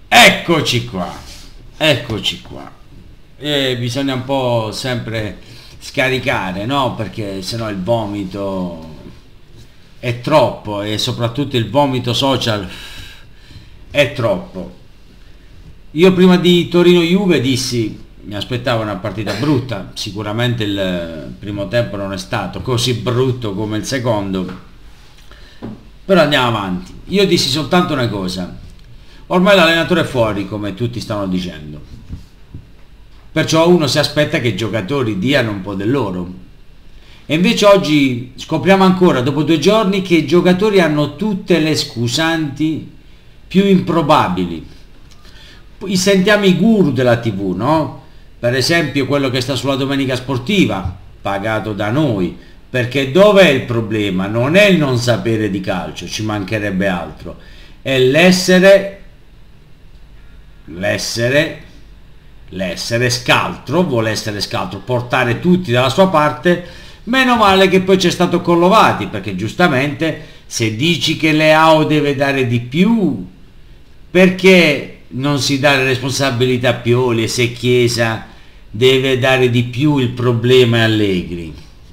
Eccoci qua, eccoci qua. Bisogna un po' sempre scaricare, no? Perché sennò il vomito è troppo, e soprattutto il vomito social è troppo. Io prima di Torino-Juve dissi, mi aspettavo una partita brutta, sicuramente il primo tempo non è stato così brutto come il secondo, però andiamo avanti. Io dissi soltanto una cosa: ormai l'allenatore è fuori, come tutti stanno dicendo, perciò uno si aspetta che i giocatori diano un po' del loro, e invece oggi scopriamo ancora dopo 2 giorni che i giocatori hanno tutte le scusanti più improbabili. Sentiamo i guru della TV, no? Per esempio quello che sta sulla Domenica Sportiva, pagato da noi, perché dov'è il problema? Non è il non sapere di calcio, ci mancherebbe altro, è l'essere scaltro, vuole essere scaltro, portare tutti dalla sua parte. Meno male che poi c'è stato Collovati, perché giustamente se dici che Leao deve dare di più, perché non si dà le responsabilità a Pioli, e se Chiesa deve dare di più il problema è Allegri?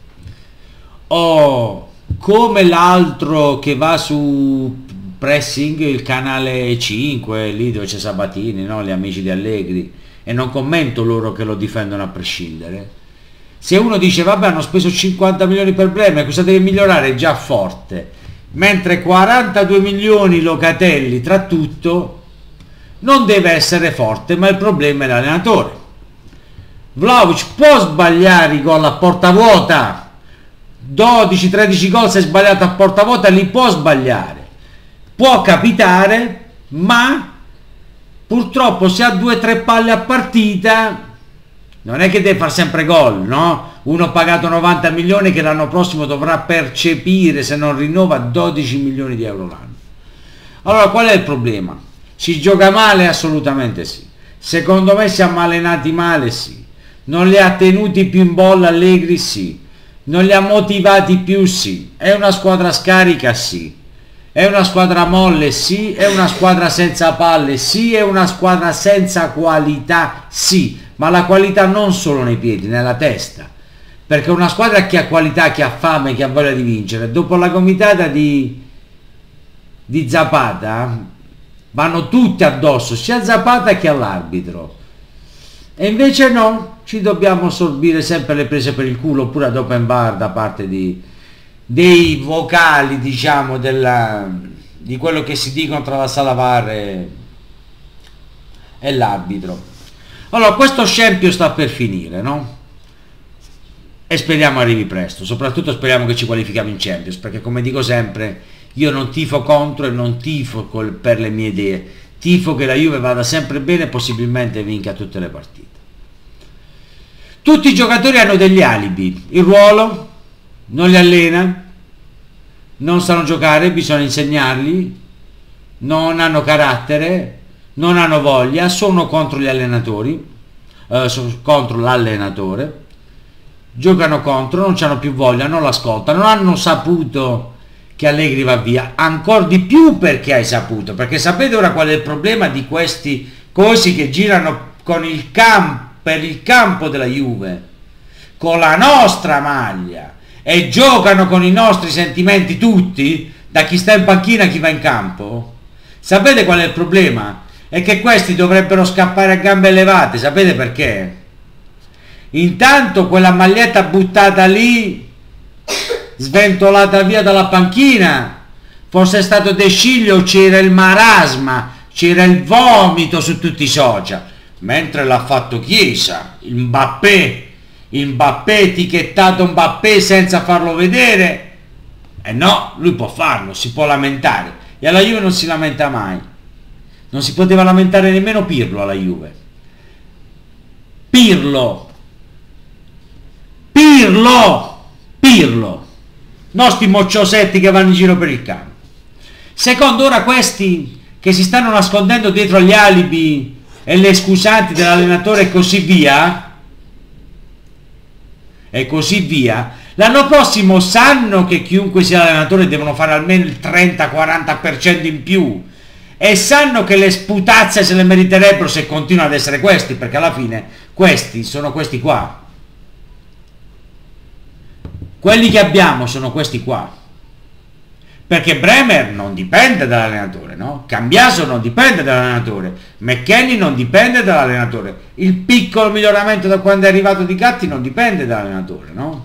O come l'altro che va su Pressing, il canale 5, lì dove c'è Sabatini, no? Gli amici di Allegri, e non commento loro che lo difendono a prescindere. Se uno dice vabbè, hanno speso 50 milioni per Bremer, cosa deve migliorare? È già forte, mentre 42 milioni Locatelli tra tutto non deve essere forte, ma il problema è l'allenatore. Vlahovic può sbagliare i gol a porta vuota, 12-13 gol se è sbagliato a porta vuota li può sbagliare, può capitare, ma purtroppo se ha 2-3 palle a partita non è che deve fare sempre gol, no? Uno pagato 90 milioni che l'anno prossimo dovrà percepire, se non rinnova, 12 milioni di euro l'anno. Allora qual è il problema? Si gioca male? Assolutamente sì. Secondo me siamo allenati male? Sì. Non li ha tenuti più in bolla Allegri? Sì. Non li ha motivati più? Sì. È una squadra scarica? Sì. È una squadra molle? Sì. È una squadra senza palle? Sì. È una squadra senza qualità? Sì. Ma la qualità non solo nei piedi, nella testa. Perché una squadra che ha qualità, che ha fame, che ha voglia di vincere, dopo la gomitata di Zapata vanno tutti addosso, sia a Zapata che all'arbitro, e invece no, ci dobbiamo sorbire sempre le prese per il culo, oppure ad open bar da parte dei vocali, diciamo, di quello che si dicono tra la sala VAR e l'arbitro. Allora questo scempio sta per finire, no? E speriamo arrivi presto, soprattutto speriamo che ci qualifichiamo in Champions, perché come dico sempre, io non tifo contro e non tifo per le mie idee, tifo che la Juve vada sempre bene e possibilmente vinca tutte le partite. Tutti i giocatori hanno degli alibi: il ruolo, non li allena, non sanno giocare, bisogna insegnarli, non hanno carattere, non hanno voglia, sono contro gli allenatori, contro l'allenatore, giocano contro, non hanno più voglia, non l'ascoltano, non hanno saputo che Allegri va via, ancora di più perché hai saputo, perché sapete ora qual è il problema di questi cosi che girano con per il campo della Juve, con la nostra maglia, e giocano con i nostri sentimenti tutti, da chi sta in panchina a chi va in campo? Sapete qual è il problema? È che questi dovrebbero scappare a gambe levate, sapete perché? Intanto quella maglietta buttata lì, sventolata via dalla panchina, fosse stato De Sciglio, c'era il marasma, c'era il vomito su tutti i social, mentre l'ha fatto Chiesa, il Mbappé etichettato Mbappé senza farlo vedere, no, lui può farlo, si può lamentare, e alla Juve non si lamenta mai, non si poteva lamentare nemmeno Pirlo alla Juve. Pirlo, non sti mocciosetti che vanno in giro per il campo. Secondo, ora questi che si stanno nascondendo dietro agli alibi e le scusanti dell'allenatore e così via, l'anno prossimo sanno che chiunque sia l'allenatore devono fare almeno il 30-40% in più, e sanno che le sputazze se le meriterebbero se continuano ad essere questi, perché alla fine questi sono questi qua. Quelli che abbiamo sono questi qua. Perché Bremer non dipende dall'allenatore, no? Cambiaso non dipende dall'allenatore, McKennie non dipende dall'allenatore, il piccolo miglioramento da quando è arrivato Di Gatti non dipende dall'allenatore, no?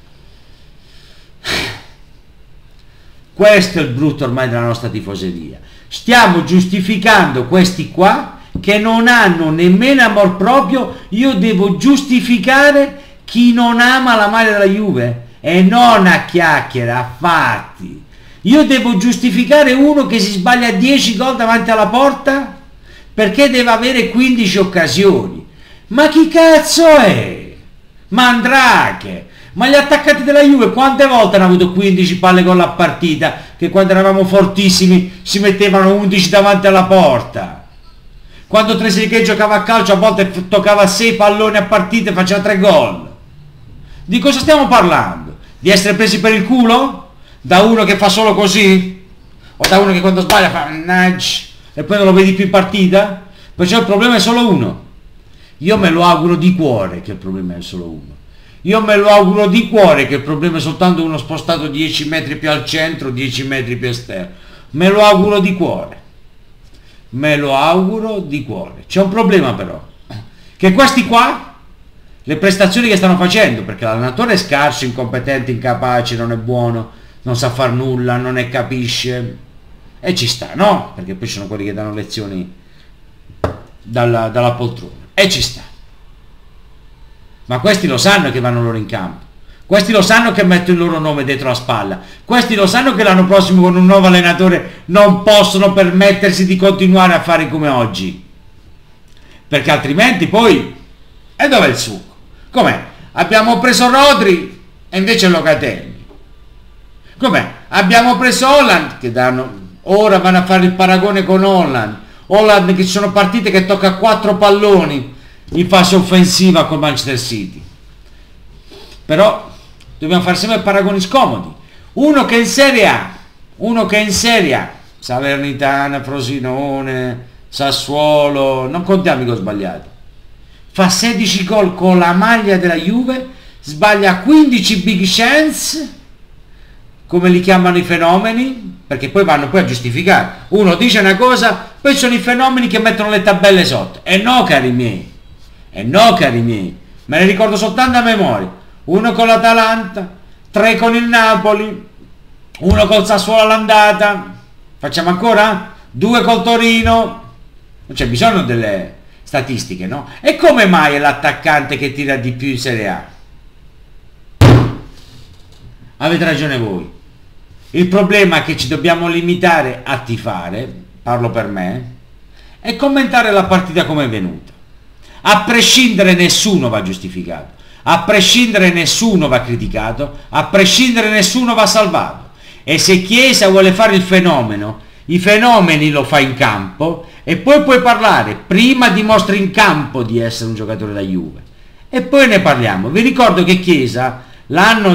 Questo è il brutto ormai della nostra tifoseria. Stiamo giustificando questi qua che non hanno nemmeno amor proprio. Io devo giustificare chi non ama la maglia della Juve, e non a chiacchiere, a fatti. Io devo giustificare uno che si sbaglia 10 gol davanti alla porta perché deve avere 15 occasioni. Ma chi cazzo è? Mandrake! Ma gli attaccanti della Juve quante volte hanno avuto 15 palle gol a partita, che quando eravamo fortissimi si mettevano 11 davanti alla porta? Quando Trezeguet giocava a calcio a volte toccava 6 palloni a partita e faceva 3 gol. Di cosa stiamo parlando? Di essere presi per il culo? Da uno che fa solo così? O da uno che quando sbaglia fa nudge e poi non lo vedi più in partita? Perciò il problema è solo uno. Io me lo auguro di cuore che il problema è solo uno. Io me lo auguro di cuore che il problema è soltanto uno spostato 10 metri più al centro, 10 metri più esterno. Me lo auguro di cuore. Me lo auguro di cuore. C'è un problema però, che questi qua, le prestazioni che stanno facendo, perché l'allenatore è scarso, incompetente, incapace, non è buono, non sa far nulla, non ne capisce, e ci sta, no? Perché poi ci sono quelli che danno lezioni dalla poltrona, e ci sta. Ma questi lo sanno che vanno loro in campo, questi lo sanno che mettono il loro nome dietro la spalla, questi lo sanno che l'anno prossimo con un nuovo allenatore non possono permettersi di continuare a fare come oggi, perché altrimenti poi, e dov'è il succo? Com'è? Abbiamo preso Rodri e invece Locatelli. Com'è? Abbiamo preso Holland, che ora vanno a fare il paragone con Holland che ci sono partite che tocca 4 palloni in fase offensiva con Manchester City. Però dobbiamo fare sempre paragoni scomodi. Uno che è in Serie A, Salernitana, Frosinone, Sassuolo, non contiamo i gol sbagliati, fa 16 gol con la maglia della Juve, sbaglia 15 big chance, come li chiamano i fenomeni, perché poi vanno a giustificare. Uno dice una cosa, poi sono i fenomeni che mettono le tabelle sotto. E no, cari miei, me ne ricordo soltanto a memoria. Uno con l'Atalanta, 3 con il Napoli, uno col Sassuolo all'andata, facciamo ancora? 2 col Torino. Non c'è bisogno delle statistiche, no? E come mai è l'attaccante che tira di più in Serie A? Avete ragione voi. Il problema è che ci dobbiamo limitare a tifare, parlo per me, e commentare la partita come è venuta. A prescindere nessuno va giustificato, a prescindere nessuno va criticato, a prescindere nessuno va salvato. E se Chiesa vuole fare il fenomeno, i fenomeni lo fa in campo e poi puoi parlare. Prima dimostri in campo di essere un giocatore da Juve e poi ne parliamo. Vi ricordo che Chiesa, l'anno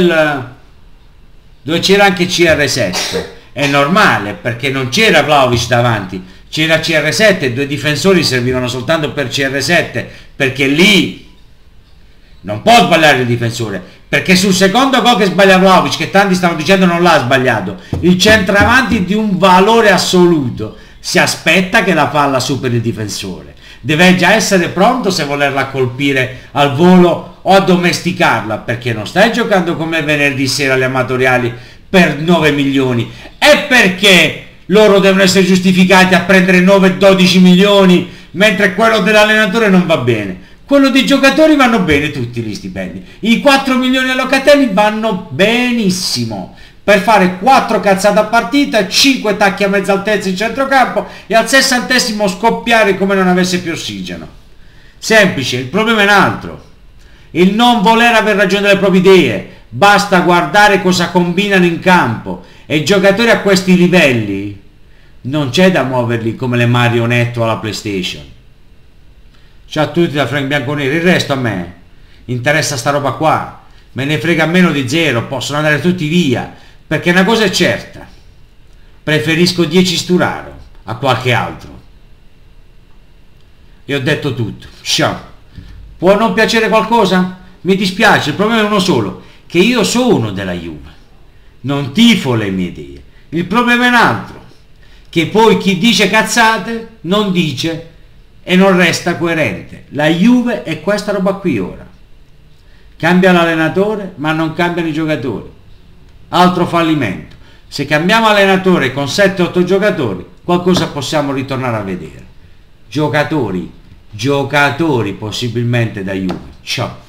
dove c'era anche CR7, è normale perché non c'era Vlahovic davanti, c'era CR7 e 2 difensori servivano soltanto per CR7, perché lì non può sbagliare il difensore, perché sul secondo gol che sbaglia Vlahovic, che tanti stanno dicendo non l'ha sbagliato, il centravanti di un valore assoluto si aspetta che la palla superi il difensore, deve già essere pronto se volerla colpire al volo o addomesticarla, perché non stai giocando come venerdì sera alle amatoriali per 9 milioni, e perché loro devono essere giustificati a prendere 9-12 milioni mentre quello dell'allenatore non va bene. Quello dei giocatori vanno bene tutti gli stipendi, i 4 milioni a Locatelli vanno benissimo per fare 4 cazzate a partita, 5 tacchi a mezza altezza in centrocampo e al 60° scoppiare come non avesse più ossigeno. Semplice. Il problema è un altro, il non voler aver ragione delle proprie idee. Basta guardare cosa combinano in campo, e i giocatori a questi livelli non c'è da muoverli come le marionette alla PlayStation. Ciao a tutti da Frank Bianconeri. Il resto a me interessa sta roba qua, me ne frega meno di zero, possono andare tutti via, perché una cosa è certa, preferisco 10 Sturaro a qualche altro. E ho detto tutto. Ciao. Può non piacere qualcosa? Mi dispiace, il problema è uno solo, che io sono della Juve, non tifo le mie idee. Il problema è un altro, che poi chi dice cazzate non dice e non resta coerente. La Juve è questa roba qui ora. Cambia l'allenatore, ma non cambiano i giocatori. Altro fallimento. Se cambiamo allenatore con 7-8 giocatori, qualcosa possiamo ritornare a vedere. Giocatori possibilmente da Juve. Ciao.